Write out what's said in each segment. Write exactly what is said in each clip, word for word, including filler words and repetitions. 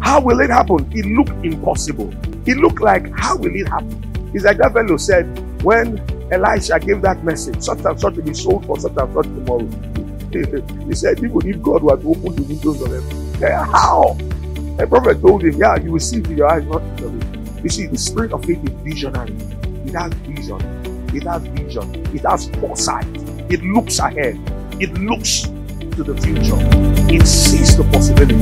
How will it happen? It looked impossible. It looked like, how will it happen? It's like that fellow said, when Elisha gave that message, such and such will be sold for such and such tomorrow. He said, even if God were to open the windows of heaven, how? The prophet told him, yeah, you will see with your eyes, not with it. You see, the spirit of faith is visionary. It has vision. It has vision. It has foresight. It looks ahead. It looks to the future. It sees the possibility.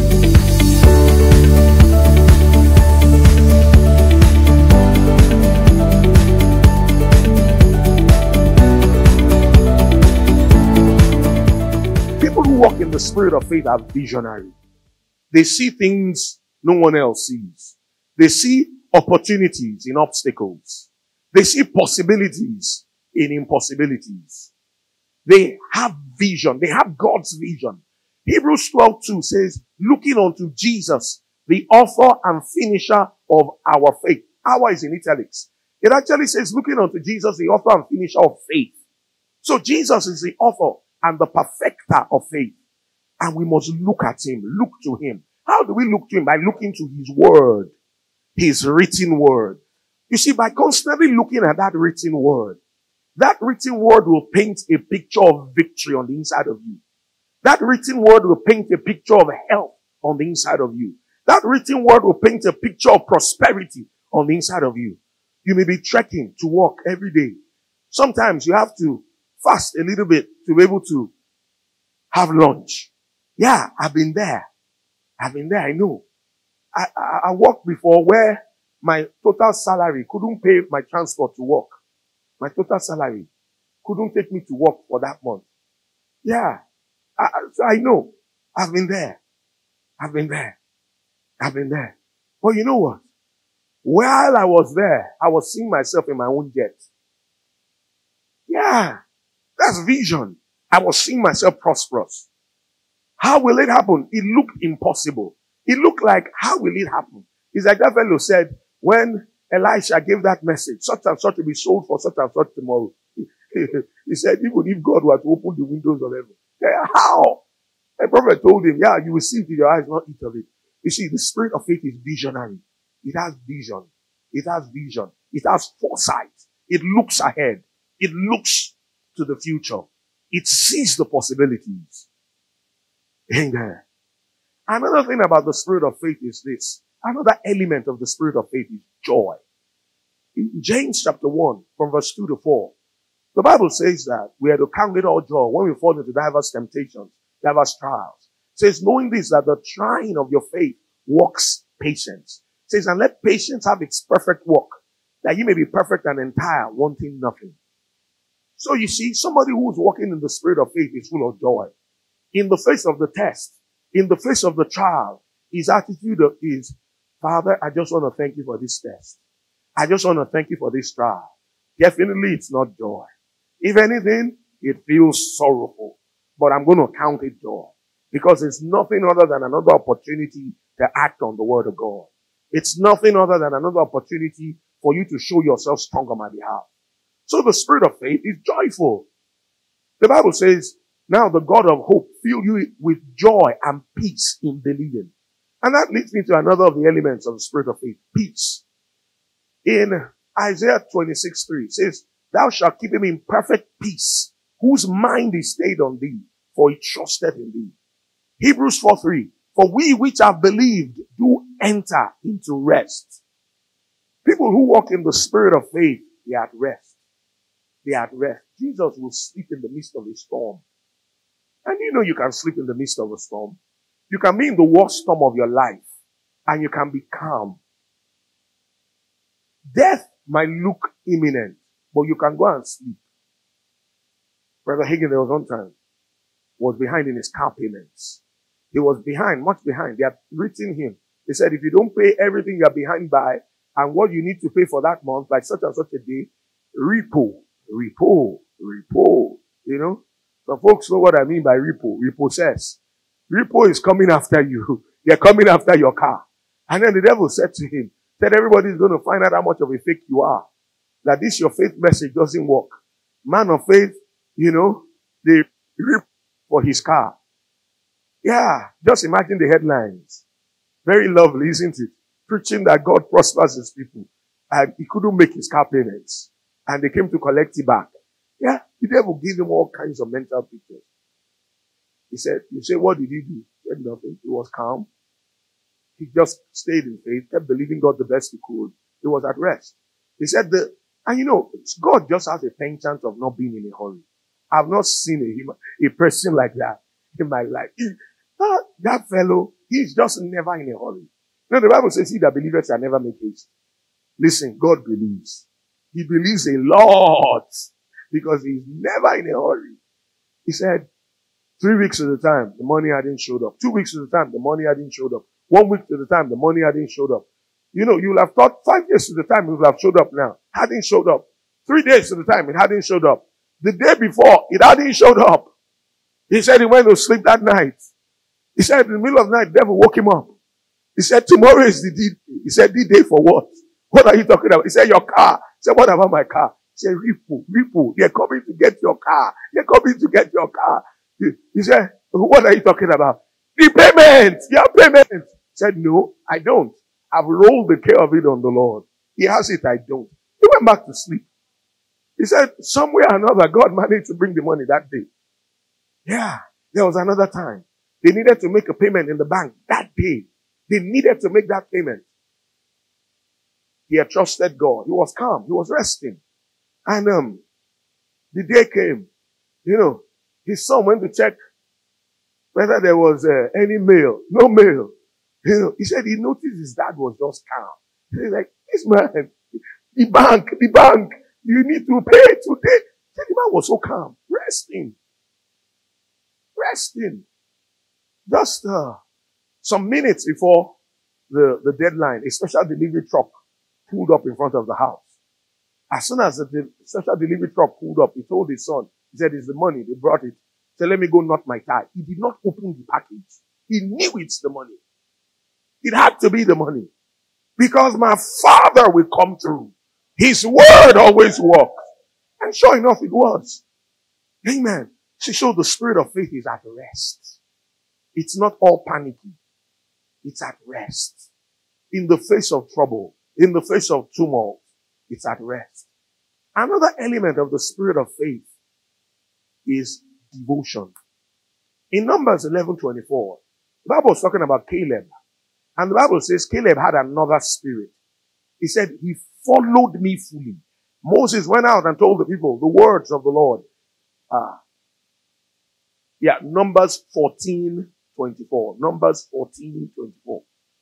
People who walk in the spirit of faith are visionary. They see things no one else sees. They see opportunities in obstacles. They see possibilities in impossibilities. They have vision. They have God's vision. Hebrews twelve two says, looking unto Jesus, the author and finisher of our faith. Our is in italics. It actually says, looking unto Jesus, the author and finisher of faith. So Jesus is the author and the perfecter of faith. And we must look at him, look to him. How do we look to him? By looking to his word, his written word. You see, by constantly looking at that written word, that written word will paint a picture of victory on the inside of you. That written word will paint a picture of health on the inside of you. That written word will paint a picture of prosperity on the inside of you. You may be trekking to work every day. Sometimes you have to fast a little bit to be able to have lunch. Yeah, I've been there. I've been there, I know. I, I, I worked before where my total salary couldn't pay my transport to work. My total salary couldn't take me to work for that month. Yeah, I, so I know. I've been there. I've been there. I've been there. But you know what? While I was there, I was seeing myself in my own jet. Yeah, that's vision. I was seeing myself prosperous. How will it happen? It looked impossible. It looked like, how will it happen? It's like that fellow said, when Elisha gave that message, such and such will be sold for such and such tomorrow. He said, even if God were to open the windows of heaven, how? The prophet told him, yeah, you will see it with your eyes, not eat of it. You see, the spirit of faith is visionary. It has vision. It has vision. It has foresight. It looks ahead. It looks to the future. It sees the possibilities. Amen. Another thing about the spirit of faith is this. Another element of the spirit of faith is joy. In James chapter one, from verse two to four, the Bible says that we are to count it all joy when we fall into diverse temptations, diverse trials. It says, knowing this, that the trying of your faith works patience. It says, and let patience have its perfect work, that you may be perfect and entire, wanting nothing. So you see, somebody who is walking in the spirit of faith is full of joy. In the face of the test, in the face of the trial, his attitude is, Father, I just want to thank you for this test. I just want to thank you for this trial. Definitely it's not joy. If anything, it feels sorrowful. But I'm going to count it joy. Because it's nothing other than another opportunity to act on the word of God. It's nothing other than another opportunity for you to show yourself strong on my behalf. So the spirit of faith is joyful. The Bible says, now the God of hope fill you with joy and peace in believing. And that leads me to another of the elements of the spirit of faith, peace. In Isaiah twenty-six three, it says, thou shalt keep him in perfect peace, whose mind is stayed on thee, for he trusted in thee. Hebrews four three, for we which have believed do enter into rest. People who walk in the spirit of faith, they are at rest. They are at rest. Jesus will sleep in the midst of a storm. And you know you can sleep in the midst of a storm. You can be in the worst storm of your life and you can be calm. Death might look imminent, but you can go and sleep. Brother Hagin, there was one time, was behind in his car payments. He was behind, much behind. They had written him. They said, if you don't pay everything you're behind by and what you need to pay for that month by such and such a day, repo, repo, repo, you know. Some folks know what I mean by repo, repossess. Repo is coming after you. They're coming after your car. And then the devil said to him, said everybody's going to find out how much of a fake you are. That this your faith message doesn't work. Man of faith, you know, they rip for his car. Yeah, just imagine the headlines. Very lovely, isn't it? Preaching that God prospers his people. And he couldn't make his car payments. And they came to collect it back. Yeah, the devil gave him all kinds of mental pictures. He said, you say, what did he do? He said nothing. He was calm. He just stayed in faith, kept believing God the best he could. He was at rest. He said the, and you know, God just has a penchant of not being in a hurry. I've not seen a human, a person like that in my life. He, that, that fellow, he's just never in a hurry. You know, the Bible says, he that believeth shall never make haste. Listen, God believes. He believes a lot because he's never in a hurry. He said, three weeks at a time, the money hadn't showed up. Two weeks at a time, the money hadn't showed up. One week at a time, the money hadn't showed up. You know, you'll have thought five days at a time, it will have showed up now. Hadn't showed up. Three days at a time, it hadn't showed up. The day before, it hadn't showed up. He said he went to sleep that night. He said in the middle of the night, the devil woke him up. He said, tomorrow is the D. He said, D day for what? What are you talking about? He said, your car. He said, what about my car? He said, Ripu, Ripu, they're coming to get your car. They're coming to get your car. He, he said, what are you talking about? The payment, your payment. He said, no, I don't. I've rolled the care of it on the Lord. He has it, I don't. He went back to sleep. He said, somewhere or another, God managed to bring the money that day. Yeah, there was another time. They needed to make a payment in the bank that day. They needed to make that payment. He had trusted God. He was calm. He was resting. And um, the day came. You know, his son went to check whether there was uh, any mail. No mail. You know, he said he noticed his dad was just calm. He's like, this man, the bank, the bank, you need to pay today. The man was so calm, resting, resting. Just uh, some minutes before the, the deadline, a special delivery truck pulled up in front of the house. As soon as the de- special delivery truck pulled up, he told his son, he said, it's the money. They brought it. He said, let me go knot my tie. He did not open the package. He knew it's the money. It had to be the money. Because my Father will come through. His word always works. And sure enough, it was. Amen. See, so the spirit of faith is at rest. It's not all panicky. It's at rest. In the face of trouble, in the face of tumult, it's at rest. Another element of the spirit of faith is devotion. In Numbers eleven twenty-four, the Bible is talking about Caleb. And the Bible says Caleb had another spirit. He said, he followed me fully. Moses went out and told the people the words of the Lord. Uh, yeah, Numbers fourteen twenty-four. Numbers fourteen twenty-four.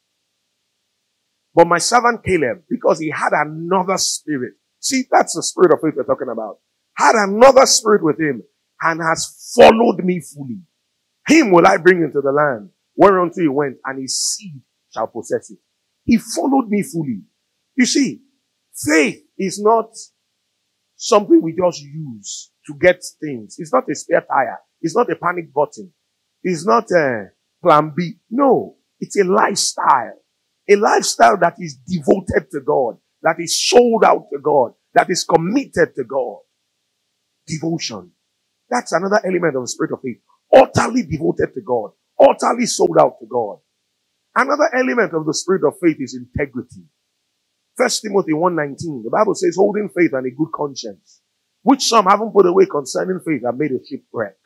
But my servant Caleb, because he had another spirit. See, that's the spirit of faith we're talking about. Had another spirit with him and has followed me fully. Him will I bring into the land whereunto he went, and his seed shall possess it. He followed me fully. You see, faith is not something we just use to get things. It's not a spare tire. It's not a panic button. It's not a plan B. No, it's a lifestyle. A lifestyle that is devoted to God, that is sold out to God, that is committed to God. Devotion. That's another element of the spirit of faith. Utterly devoted to God. Utterly sold out to God. Another element of the spirit of faith is integrity. First Timothy one nineteen, the Bible says, holding faith and a good conscience, which some haven't put away concerning faith and made a shipwreck.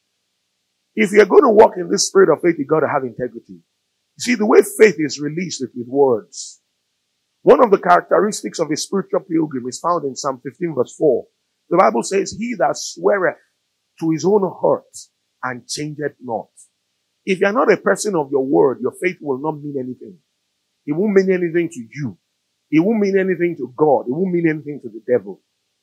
If you're going to walk in this spirit of faith, you've got to have integrity. You see, the way faith is released is with words. One of the characteristics of a spiritual pilgrim is found in Psalm fifteen verse four. The Bible says, he that sweareth to his own hurt and changeth not. If you're not a person of your word, your faith will not mean anything. It won't mean anything to you. It won't mean anything to God. It won't mean anything to the devil.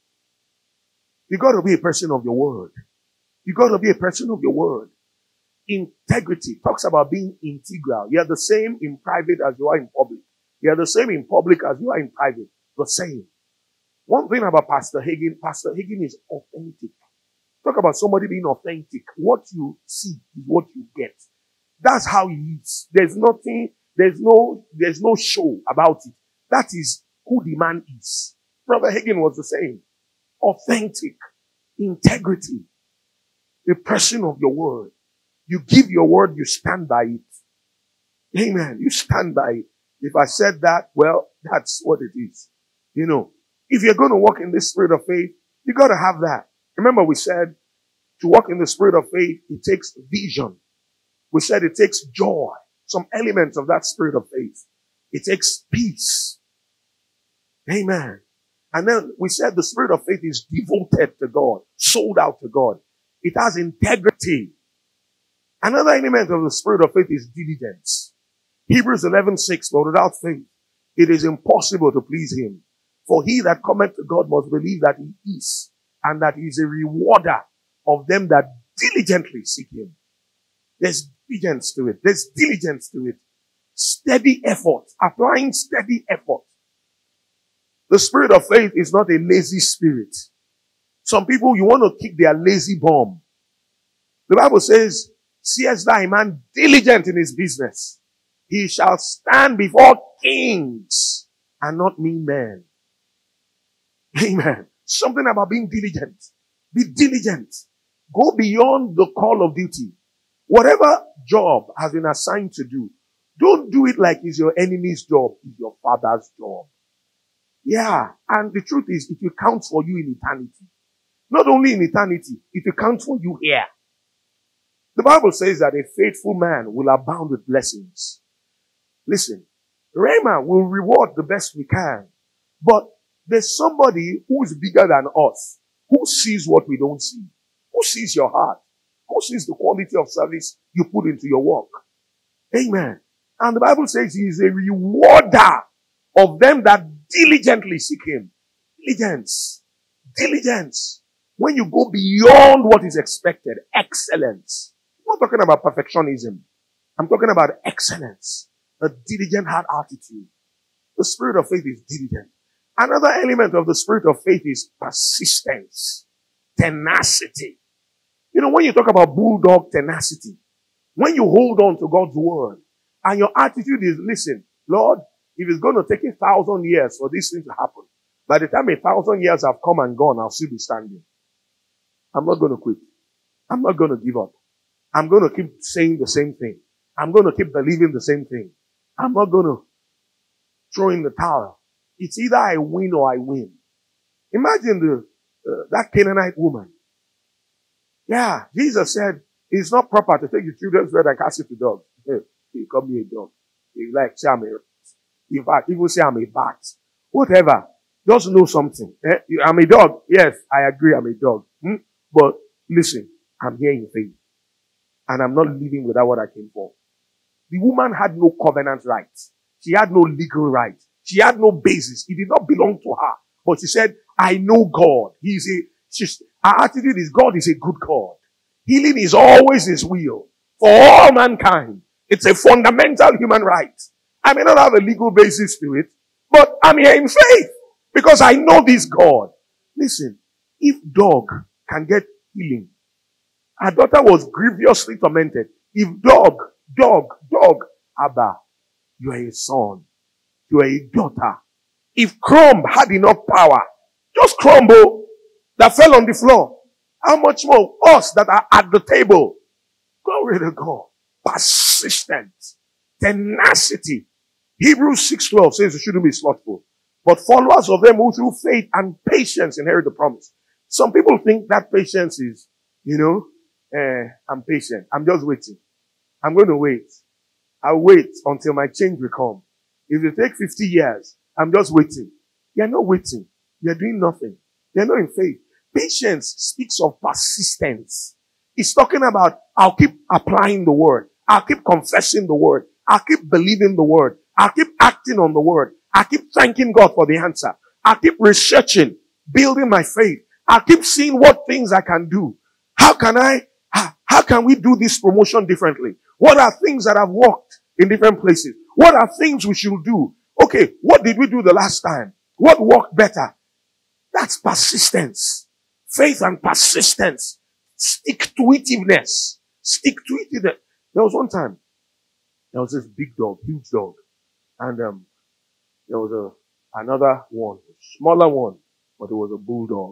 You got to be a person of your word. You got to be a person of your word. Integrity talks about being integral. You are the same in private as you are in public. You are the same in public as you are in private. The same. One thing about Pastor Hagin, Pastor Hagin is authentic. Talk about somebody being authentic. What you see is what you get. That's how he is. There's nothing, there's no, there's no show about it. That is who the man is. Brother Hagin was the same. Authentic. Integrity. The person of your word. You give your word, you stand by it. Amen. You stand by it. If I said that, well, that's what it is. You know, if you're going to walk in this spirit of faith, you got to have that. Remember we said to walk in the spirit of faith, it takes vision. We said it takes joy, some elements of that spirit of faith. It takes peace. Amen. And then we said the spirit of faith is devoted to God, sold out to God. It has integrity. Another element of the spirit of faith is diligence. Hebrews eleven six, but without faith, it is impossible to please him. For he that cometh to God must believe that he is, and that he is a rewarder of them that diligently seek him. There's diligence to it. There's diligence to it. Steady effort. Applying steady effort. The spirit of faith is not a lazy spirit. Some people, you want to kick their lazy bomb. The Bible says, seest thou a man diligent in his business? He shall stand before kings and not mean men. Amen. Something about being diligent. Be diligent. Go beyond the call of duty. Whatever job has been assigned to do, don't do it like it's your enemy's job. It's your father's job. Yeah. And the truth is, it will count for you in eternity. Not only in eternity, it will count for you here. The Bible says that a faithful man will abound with blessings. Listen, Rhema will reward the best we can. But there's somebody who is bigger than us, who sees what we don't see, who sees your heart, who sees the quality of service you put into your work. Amen. And the Bible says he is a rewarder of them that diligently seek him. Diligence. Diligence. When you go beyond what is expected, excellence. I'm not talking about perfectionism. I'm talking about excellence. A diligent heart attitude. The spirit of faith is diligent. Another element of the spirit of faith is persistence. Tenacity. You know, when you talk about bulldog tenacity, when you hold on to God's word, and your attitude is, listen, Lord, if it's going to take a thousand years for this thing to happen, by the time a thousand years have come and gone, I'll still be standing. I'm not going to quit. I'm not going to give up. I'm going to keep saying the same thing. I'm going to keep believing the same thing. I'm not going to throw in the towel. It's either I win or I win. Imagine the uh, that Canaanite woman. Yeah, Jesus said, it's not proper to take the children's bread and cast it to dogs. Hey, he call me a dog. He like, say I'm a rat. In fact, people say I'm a bat. Whatever. Just know something. Eh? I'm a dog. Yes, I agree I'm a dog. Hmm? But listen, I'm here in faith. And I'm not living without what I came for. The woman had no covenant rights. She had no legal right. She had no basis. It did not belong to her. But she said, I know God. He is a, she's, her attitude is God is a good God. Healing is always his will for all mankind. It's a fundamental human right. I may not have a legal basis to it, but I'm here in faith because I know this God. Listen, if dog can get healing, her daughter was grievously tormented. If dog, dog, dog, Abba, you are a son. You are a daughter. If Crumb had enough power, just crumble that fell on the floor. How much more us that are at the table? Glory to God. Persistence. Tenacity. Hebrews six twelve says you shouldn't be slothful, but followers of them who through faith and patience inherit the promise. Some people think that patience is, you know, uh, I'm patient. I'm just waiting. I'm going to wait. I'll wait until my change will come. If it takes fifty years, I'm just waiting. You're not waiting. You're doing nothing. You're not in faith. Patience speaks of persistence. It's talking about, I'll keep applying the word. I'll keep confessing the word. I'll keep believing the word. I'll keep acting on the word. I'll keep thanking God for the answer. I'll keep researching, building my faith. I'll keep seeing what things I can do. How can I, how, how can we do this promotion differently? What are things that have worked in different places? What are things we should do? Okay, what did we do the last time? What worked better? That's persistence. Faith and persistence. Stick-to-itiveness. Stick-to-itiveness. There was one time, there was this big dog, huge dog. And um, there was a another one, a smaller one, but it was a bulldog.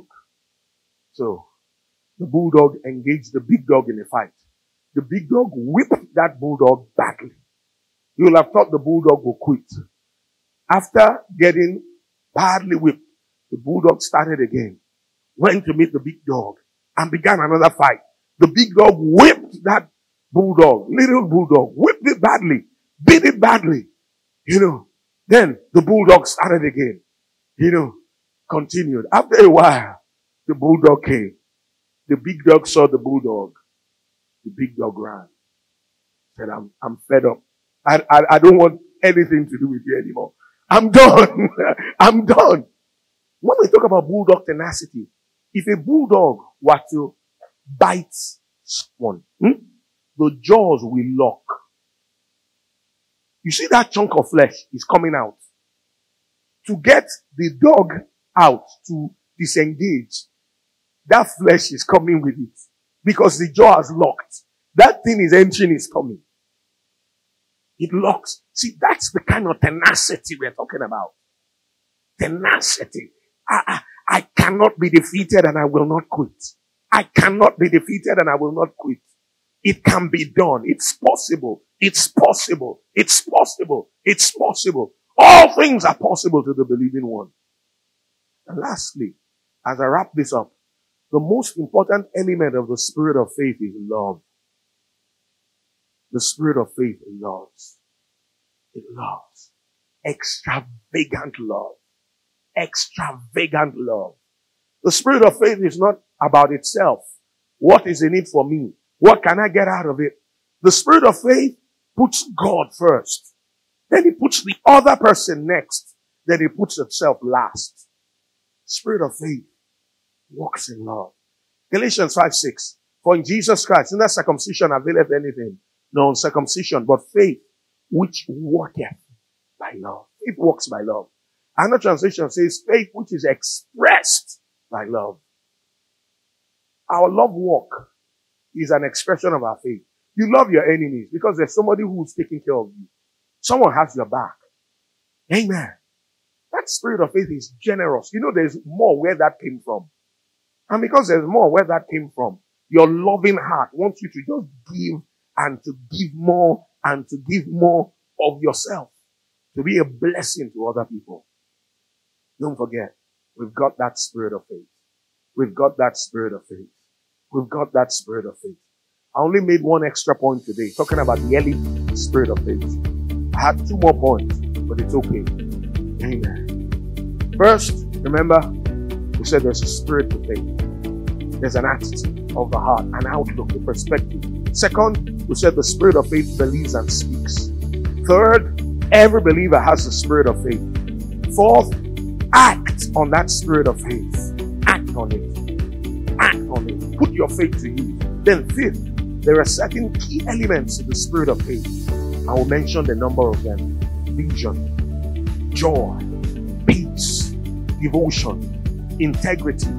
So, the bulldog engaged the big dog in a fight. The big dog whipped that bulldog badly. You will have thought the bulldog will quit. After getting badly whipped, the bulldog started again, went to meet the big dog, and began another fight. The big dog whipped that bulldog, little bulldog, whipped it badly, beat it badly. You know, then the bulldog started again. You know, continued. After a while, the bulldog came. The big dog saw the bulldog. The big dog ran. Said, I'm, I'm fed up. I, I, I don't want anything to do with you anymore. I'm done. I'm done. When we talk about bulldog tenacity, if a bulldog were to bite someone, hmm, the jaws will lock. You see that chunk of flesh is coming out. To get the dog out, to disengage, that flesh is coming with it. Because the jaw is locked. That thing is entering, is coming. It locks. See, that's the kind of tenacity we're talking about. Tenacity. I, I, I cannot be defeated and I will not quit. I cannot be defeated and I will not quit. It can be done. It's possible. It's possible. It's possible. It's possible. All things are possible to the believing one. And lastly, as I wrap this up, the most important element of the spirit of faith is love. The spirit of faith loves. It loves. Extravagant love. Extravagant love. The spirit of faith is not about itself. What is in it for me? What can I get out of it? The spirit of faith puts God first. Then he puts the other person next. Then he puts itself last. Spirit of faith walks in love. Galatians five six. For in Jesus Christ, in that circumcision availeth anything, no uncircumcision, but faith which worketh by love. Faith works by love. Another translation says faith which is expressed by love. Our love walk is an expression of our faith. You love your enemies because there's somebody who's taking care of you. Someone has your back. Amen. That spirit of faith is generous. You know, there's more where that came from. And because there's more where that came from, your loving heart wants you to just give and to give more and to give more of yourself, to be a blessing to other people. Don't forget, we've got that spirit of faith. We've got that spirit of faith. We've got that spirit of faith. I only made one extra point today, talking about the early spirit of faith. I had two more points, but it's okay. Amen. First, remember, we said there's a spirit of faith. There's an attitude of the heart, an outlook, a perspective. Second, we said the spirit of faith believes and speaks. Third, every believer has the spirit of faith. Fourth, act on that spirit of faith. Act on it. Act on it. Put your faith to use. Then fifth, there are certain key elements to the spirit of faith. I will mention the number of them. Vision, joy, peace, devotion, integrity.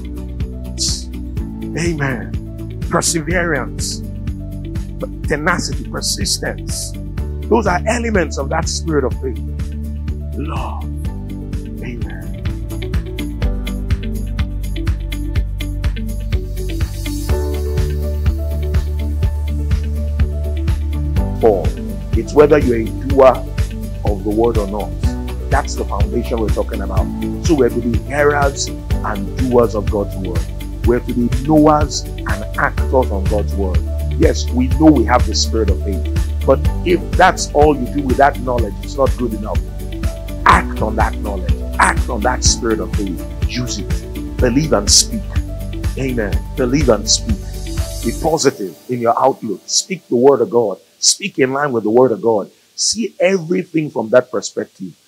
Amen. Perseverance, tenacity, persistence. Those are elements of that spirit of faith. Love. Amen. Four, it's whether you're a doer of the word or not. That's the foundation we're talking about. So we're to be hearers and doers of God's word. We're to be knowers and actors on God's word. Yes, we know we have the spirit of faith. But if that's all you do with that knowledge, it's not good enough. Act on that knowledge. Act on that spirit of faith. Use it. Believe and speak. Amen. Believe and speak. Be positive in your outlook. Speak the word of God. Speak in line with the word of God. See everything from that perspective.